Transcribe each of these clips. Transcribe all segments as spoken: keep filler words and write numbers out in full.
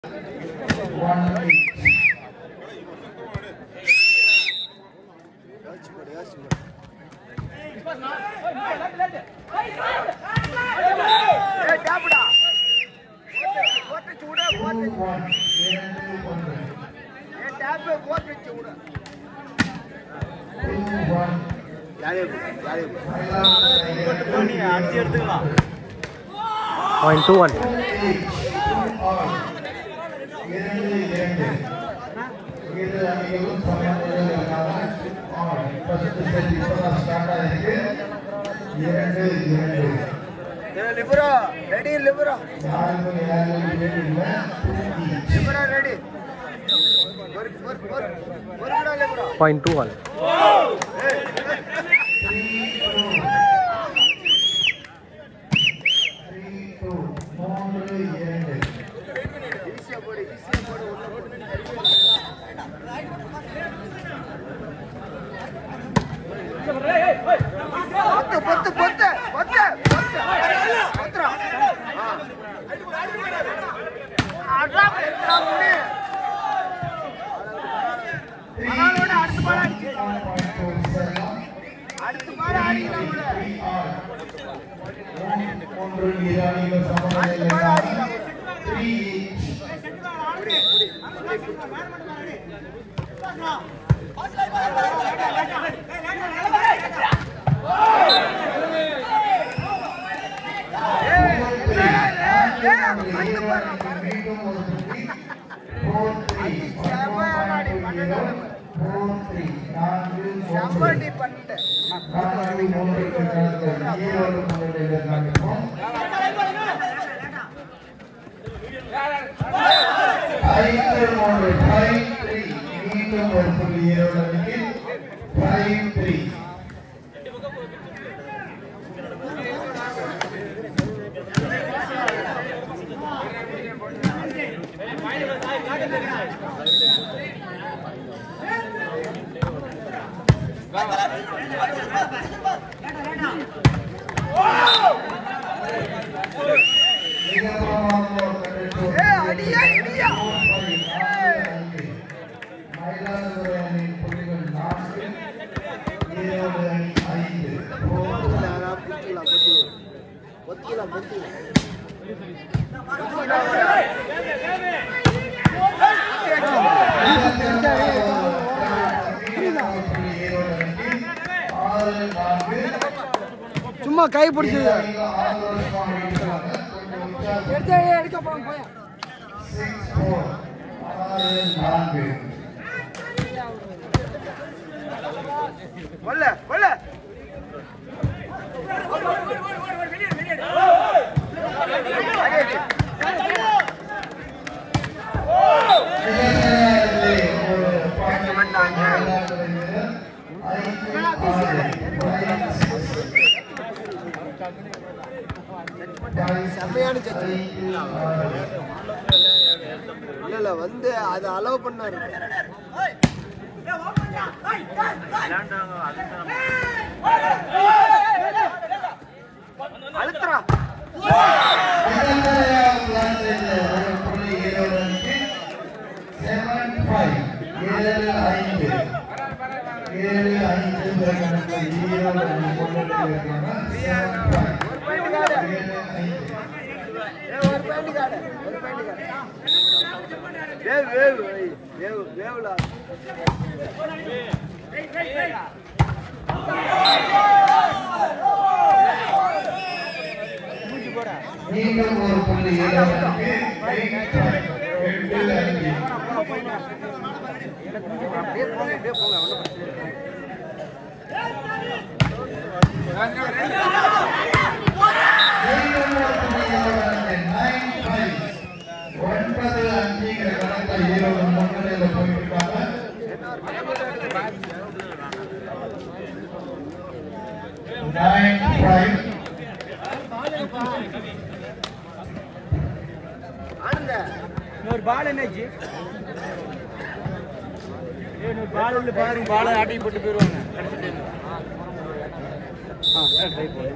Point two one. Libera, ready, Libera. Libera, ready. Work, work, work. Work, Libera. Point two one. Potte, potte, potte, potte. Potra. Adra, adra mudi. Analoda அடுத்து பால் அடிச்சு. அடுத்து பால் அடிக்கலாம் உள்ள. மூன்று வீரர்கள் சமநிலையில் Somebody பண்ணிட்டு நான்கு மூன்று ஈரோடு முன்னிலையில் நடக்கும் ஐந்து மூன்று five three மீண்டும் ஒரு புள்ளி ஈரோடு அணிக்கு five three சும்மா கை பிடிச்சது எடுத்து எடுக்க போறோம் போய் six four நான்கு கொல்ல கொல்ல செம்மையான சட்னி இல்ல இல்ல வந்து அது அலோவ் பண்ணாரு அழுத்துறா ஒரு பேண்ட் கார்டு ஒரு பேண்ட் கார்டு வேவ் வேவ் வேவ் வேவ்லா மீண்டும் ஒரு புள்ளி ஈரோடு அப்படியே போங்க அப்படியே போங்க ஒன்றும் ஒன்பது அஞ்சுங்கிற கணக்கில் ஈரோடு முன்னிலையில் போயிருக்காங்க nine five ஆனந்த இன்னொரு பால் என்னாச்சு இன்னொரு பால் இல்லை பாருங்க பாலை ஆட்டி போட்டு போயிடுவாங்க ஆ ட்ரை போடு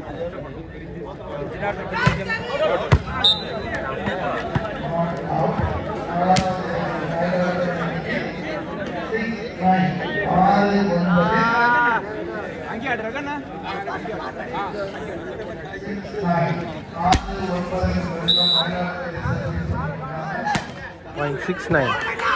out Point six nine.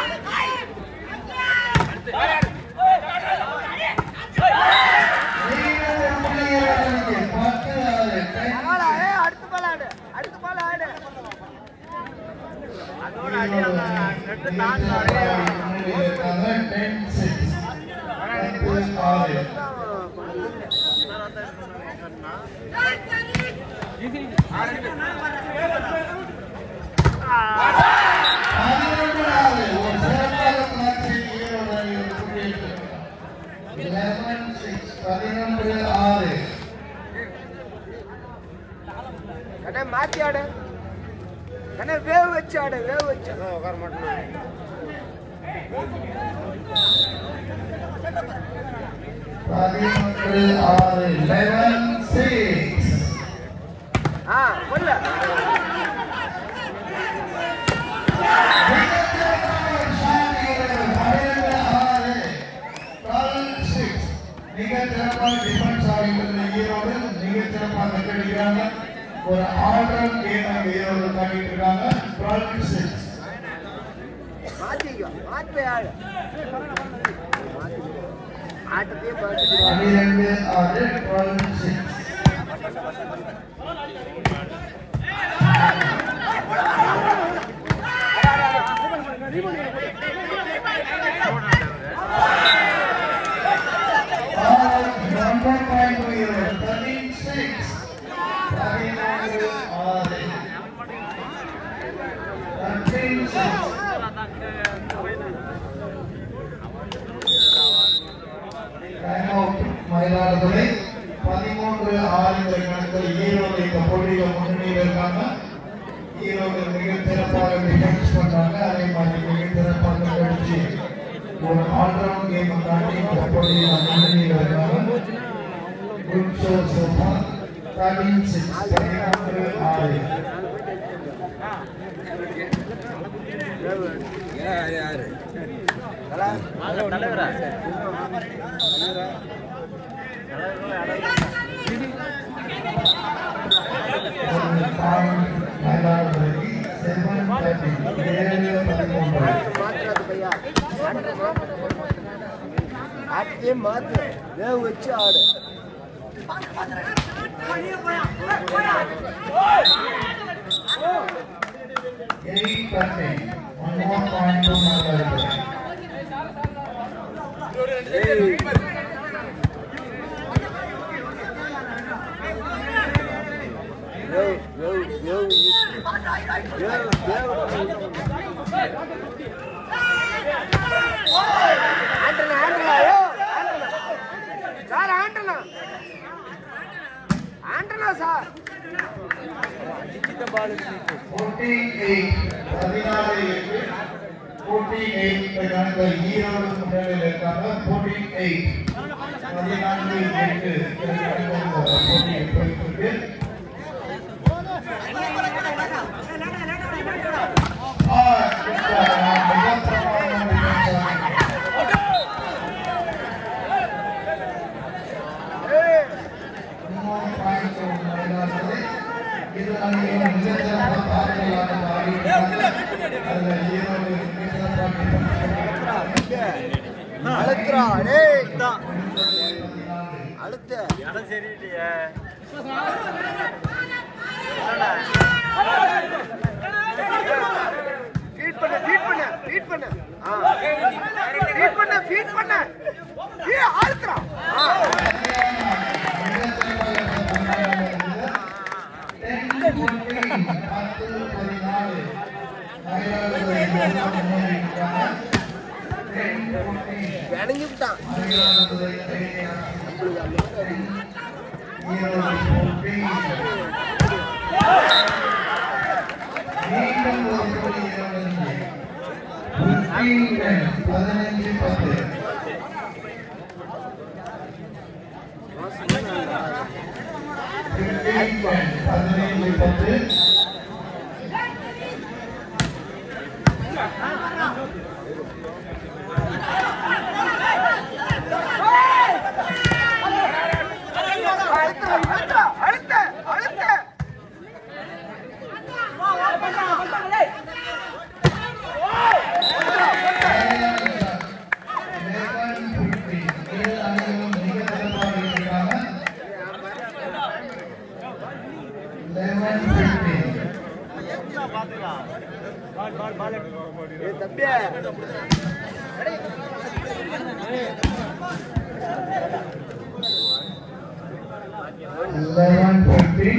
அடுத்த பால் ஆடு அடுத்த பால் ஆடு அதோட அடி ரெண்டு தாங்க கண்ணே மாத்தி ஆடு கண்ணே வேவ் வச்சு ஆடு வேவ் வச்சு உட்கார மாட்டேன் பதினொன்று ஆறு eleven six. ஆ போல ஒரு ஆர்டர் கேம் ஈரோடு பண்ணிட்டு இருக்காங்க. twelve six. மாத்திக்கோ மாத்தி ஆடு ஆட்டத்தையே பாத்து பன்னிரண்டு ஆறு twelve six. Number five to Europe, thirteen six. பதினொன்று ஆறு. thirteen six. Time out. Mayiladuthurai பதிமூன்று ஆறு கணக்கில் ஈரோடு இந்த போட்டியில் முன்னணியில் இருக்காங்க. ஈரோடு மிக சிறப்பாக டிஃபென்ஸ் பண்றாங்க. அதே மாதிரி மிக சிறப்பாக கழிச்சு ஒரு ஆல்ரவுண்ட் கேம் தாண்டி இந்த போட்டியில் முன்னணியில் இருக்காங்க. குட் ஷோ சோஃபா. thirteen six. பதிமூன்று ஆறு. யார் யார் தலைவரா ஆட்டே மாத்து வேவ் வச்சு ஆடு eight thirty. One more point to Mailadurai. Wave wave wave wave wave ஆண்டனா ஆண்டனா யோ ஆண்டனா சார் ஆண்டனா ஆண்டனா சார் forty-eight. பதினாறு எட்டு. forty-eight கணக்கில் ஈரோடு முன்னணியில் இருக்காங்க. forty-eight. பதினான்கு எட்டு. போட்டி போயிட்டு இருக்கு. அழுத்துறா டேய் அழுத்து இடம் சரியில்லையே ஃபீட் பண்ணு ஃபீட் பண்ணு ஃபீட் பண்ணு ஆ ஃபீட் பண்ணு ஃபீட் பண்ணு ஏய் அழுத்துறா ஆ வேணங்கி விட்டான் பதினஞ்சு பத்து. பதினைந்து பத்து. அழுத்துறா eleven twenty.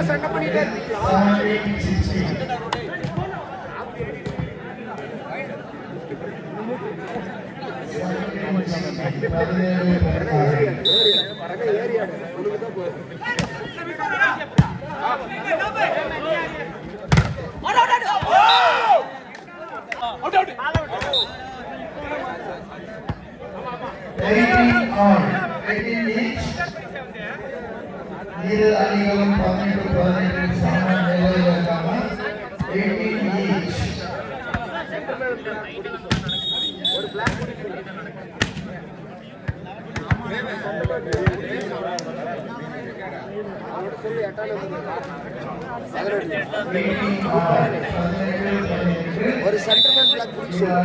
சண்டை பண்ணிட்டே இருக்கீங்களா? ஏரியாடு உனக்கு தான் போகுது. இரு அணிகளும் பதினெட்டு பதினெட்டு சம நிலையில் இருக்காங்க. ஒரு பிளாக் சொல்லி எட்டாலும் ஒரு சென்டர்மேன் பிளாக்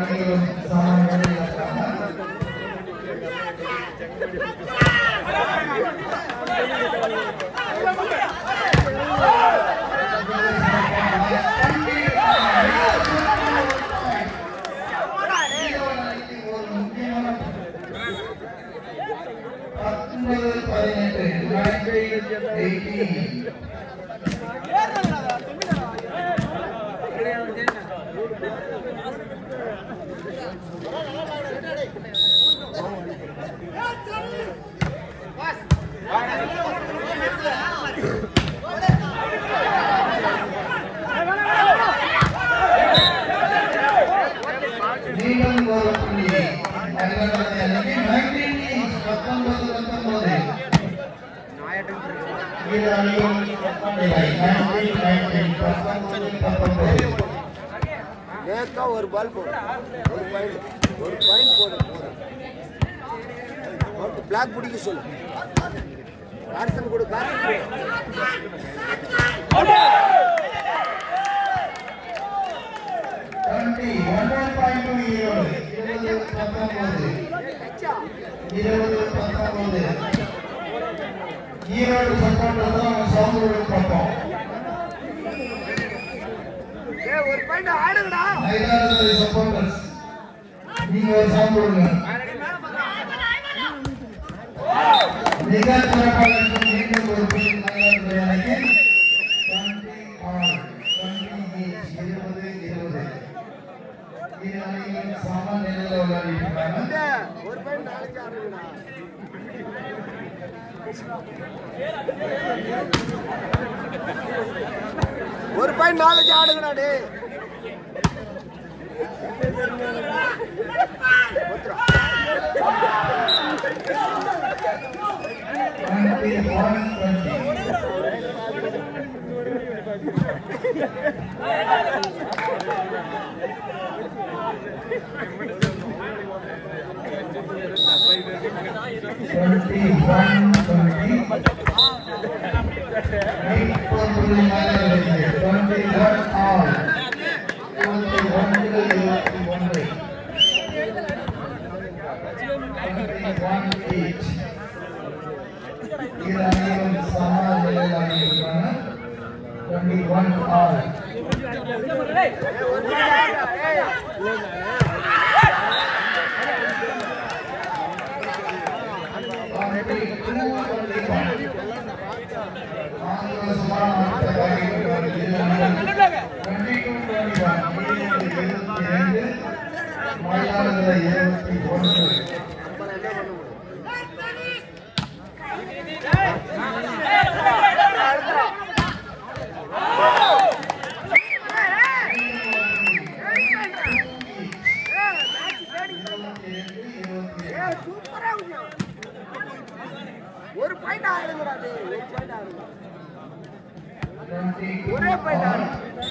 நேக்கா ஒரு பால் போடு, ஒரு பாயிண்ட் ஒரு பாயிண்ட் போடு. ஒரு பிளாக் பிடிக்க சொல்லு. கார்சன் கொடு, கார்சன் கொடு. ஈரோடு சட்டமன்றம் சவுண்டோடு பக்கம் ஒரு பாயிண்ட் ஆடுங்கடா. ஐதாறு சப்போர்ட்டர்ஸ் நீங்க ஒரு சவுண்ட் கொடுங்க. மிக சிறப்பாக மீண்டும் ஒரு பின் ஐயாயிரத்தி இருபது இருபது இரு அணிகளும் சம நிலையில் விளையாடிட்டு ஒரு பாயிண்ட் நாளைக்கு ஆடுங்கடா. ஒரு பாயிண்ட் நாளைக்கு ஆடுங்கடா. டே ஒரு பாயிண்ட் ஆடுங்கடா. ஒரு பாயிண்ட் ஆடுங்க. ஒரே பாயிண்ட் ஆடு.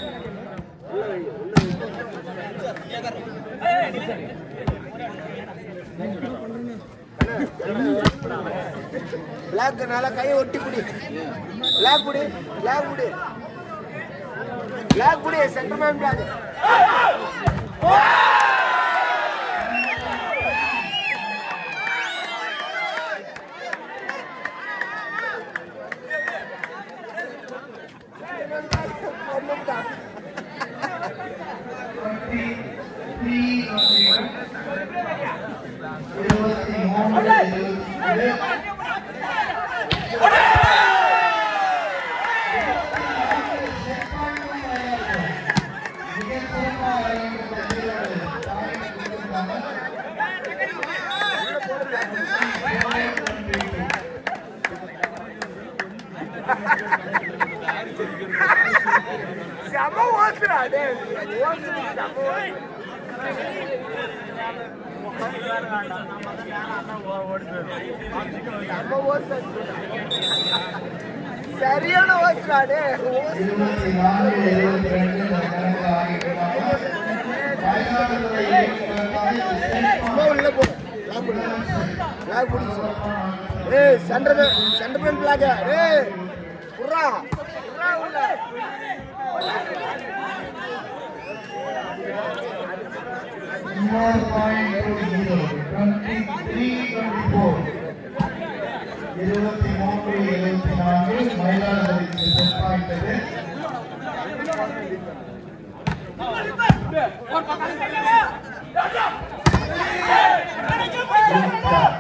பிளாக் நல்லா கையை ஒட்டி குடி. பிளாக் குடி, பிளாக் குடி, பிளாக் குடி. Centre man block. செம ஓசுறா டே ஓசுறா செம செம ஓசுறா சரியான ஓசுறா டே இருபத்தி நான்கு இருபத்தி ரெண்டு கணக்கு ஆகியிருக்காங்க. மயிலாடுதுறை உள்ள போ லாக் பிடிச்சு ஏய் சென்டர் சென்டர் பென் பிளாக் ஏய் புறா புறா உள்ள இன்னொரு point twenty three twenty four இருபத்தி மூன்று இருபத்தி நான்கு மயிலாடுதுறைக்கு செட் பாயிண்ட் அது